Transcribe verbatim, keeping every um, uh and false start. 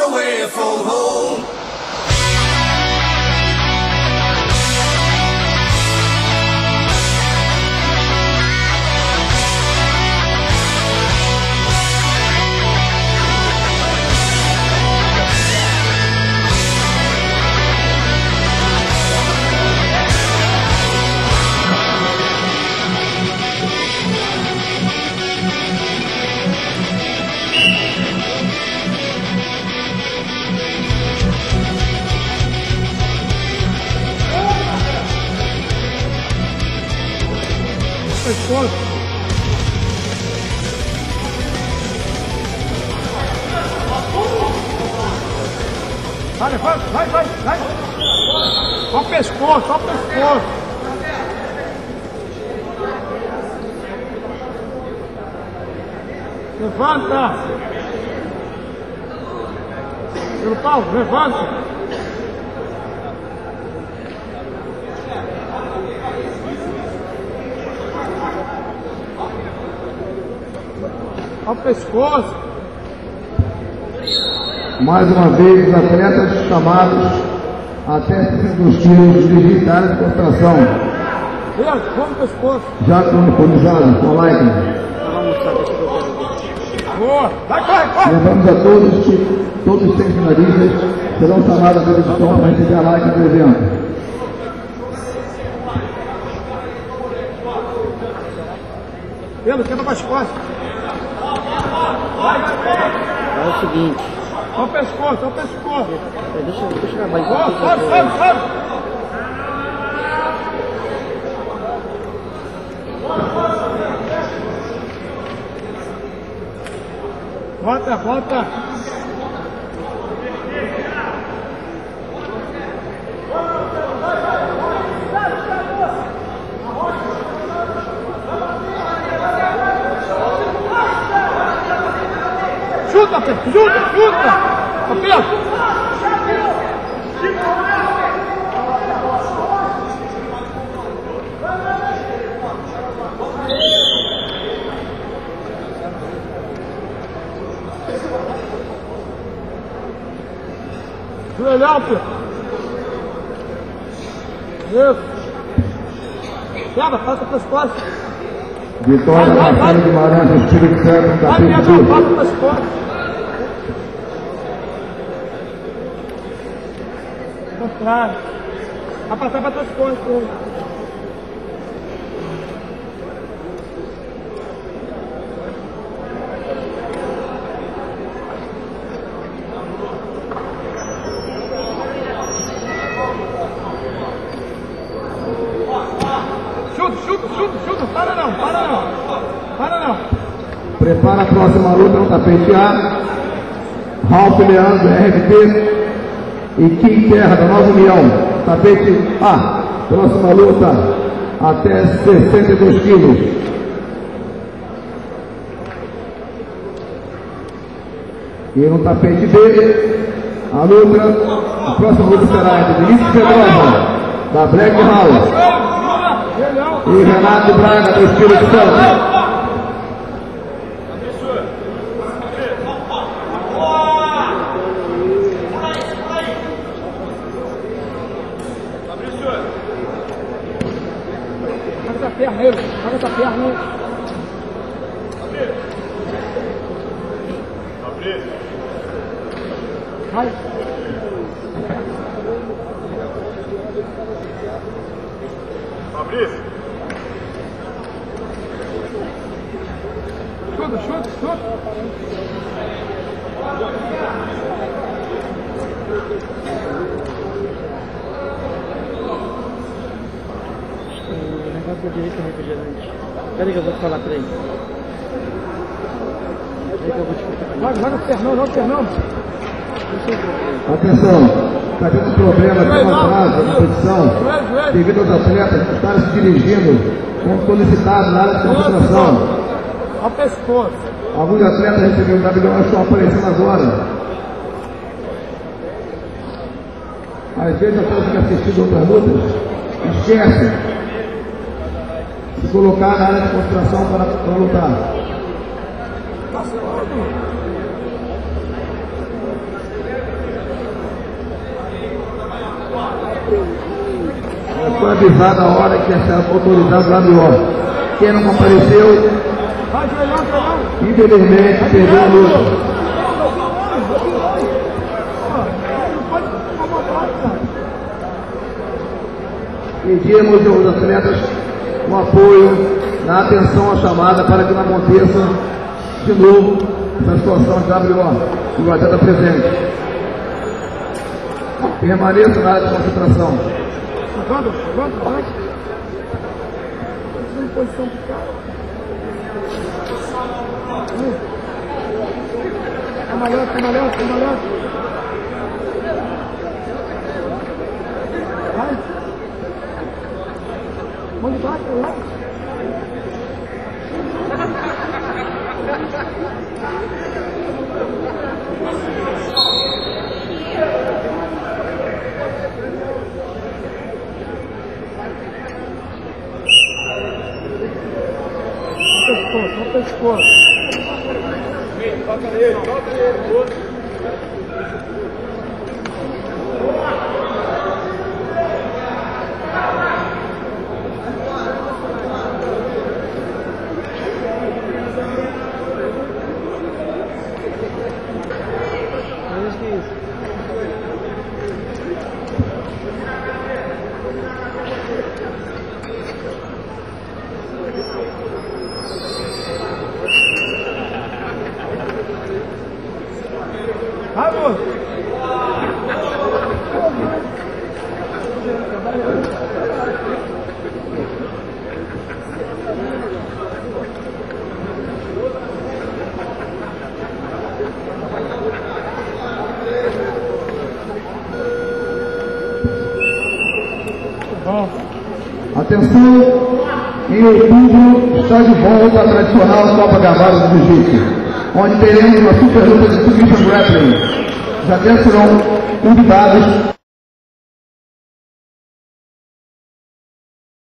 away from home. Vai, vai, vai, vai, vai. Só o pescoço, só o pescoço. Levanta. Pelo pau, levanta. Só o pescoço. Mais uma vez, os atletas chamados até sessenta e dois quilos de área de concentração. Vamos pescoço. Já uniformizados, com like. Boa, vai, vai, vai. Lembramos a todos que todos os seis finalistas serão chamados à edição para receber a like do evento. Pedro, quebra para as costas. É o seguinte. Olha o pescoço, olha o pescoço. Deixa, deixa eu gravar isso. Sobe, sobe, sobe, sobe. Volta, volta. Chuta, Pedro, chuta, chuta! Ô, Pedro! Joelhão, Pedro! Isso! Pega, passa para as costas! Vitória da Batalha de Guimarães, Espírito Santo, da Vai, Pedro, passa para as costas! Contrário. Vai passar para tuas costas. Chuta, chuta, chuta, chuta. Para não, para não. Para não. Prepara a próxima luta no tapete A. Ralf Leandro, R F P. E Kim Terra, da Nova União, tapete A, próxima luta, até sessenta e dois quilos. E no tapete B, a luta, a próxima luta será entre Vinícius Pedrosa, da Black House, e Renato Braga, do Espírito Santo. Perna nele, joga essa perna nele. Vai. Fabrício. Chuta, chuta, chuta. Da direita refrigerante. Peraí que eu vou falar pra ele. Peraí que eu vou te contar. Joga, joga o pernão, joga o pernão. Atenção, está tendo problema aqui no atraso da competição devido aos atletas que estarem se dirigindo como solicitados na área de concentração. Olha o pescoço. Alguns atletas receberam W B O, estão aparecendo agora. Às vezes atletas que assistiram outras lutas esquecem se colocar na área de concentração para, para lutar. Foi avisado a hora que está autorizado lá do ó. Quem não compareceu, infelizmente perdeu a luta. Pedimos aos atletas um apoio na atenção à chamada para que não aconteça de novo essa situação de W O e o atleta presente. Permaneça na área de concentração. Levanta, levanta, levanta. Em posição de cara. Camalhante, camalhante, camalhante. Vai. Manda baixo, lá. Só pescoço. Toca nele, toca nele, outro. Vamos! Atenção, em outubro está de volta a tradicional Copa Gabarra do Jiu-Jitsu, onde teremos uma super luta de submission grappling. Já até serão convidados